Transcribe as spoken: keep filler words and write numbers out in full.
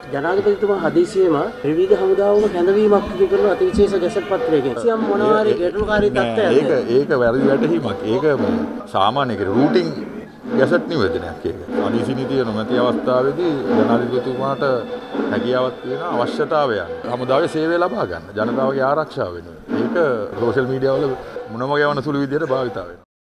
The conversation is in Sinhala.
ජනාධිපතිතුමා හදිසියෙම ත්‍රිවිධ හමුදාවම කැඳවීමක් සිදු කරන අතිවිශේෂ ගැසට් පත්‍රයකින් සියම් මොනවාරි ගැටලුකාරී තත්ත්වයක් ඒක ඒක වැරදි වැටහීමක්. ඒක සාමාන්‍ය කෙනෙක් රූටින් ගැසට් නිවේදනයක් ඒක. අනීසි නීතිය නොමැති අවස්ථාවේදී ජනාධිපතිතුමාට හැකියාවක් තියෙන අවශ්‍යතාවයන් හමුදාවේ සේවය ලබා ගන්න ජනතාවගේ ආරක්ෂාව වෙනුවෙන්. ඒක සෝෂල් මීඩියා වල මොනම ගැවන සුළු විදියට භාවිත වෙනවා.